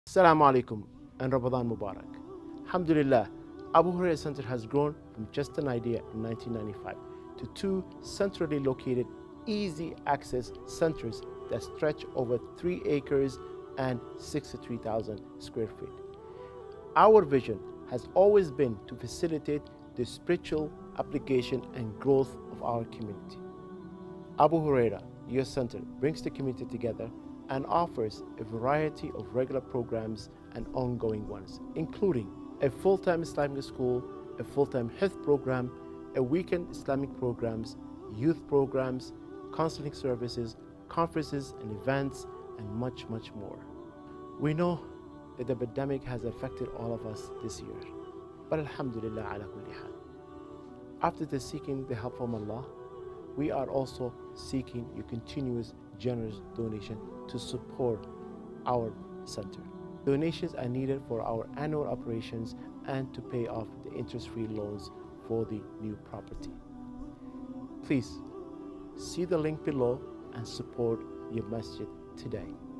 Assalamu alaikum and Ramadan Mubarak. Alhamdulillah, Abu Huraira Center has grown from just an idea in 1995 to two centrally located, easy access centers that stretch over 3 acres and 63,000 square feet. Our vision has always been to facilitate the spiritual application and growth of our community. Abu Huraira Youth Center brings the community together and offers a variety of regular programs and ongoing ones, including a full-time Islamic school, a full-time health program, a weekend Islamic programs, youth programs, counseling services, conferences and events, and much, much more. We know that the pandemic has affected all of us this year, but Alhamdulillah ala kulli hal. After seeking the help from Allah, we are also seeking your continuous generous donation to support our center. Donations are needed for our annual operations and to pay off the interest-free loans for the new property. Please see the link below and support your masjid today.